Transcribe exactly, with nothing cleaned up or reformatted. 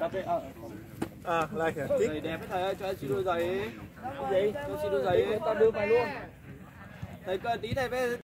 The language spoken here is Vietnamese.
À, lại kìa. Giày đẹp với thầy ơi, cho em xin đôi giày. Cái gì? Cho xin đôi giày. Tao đưa mày luôn. Thầy coi tí thầy với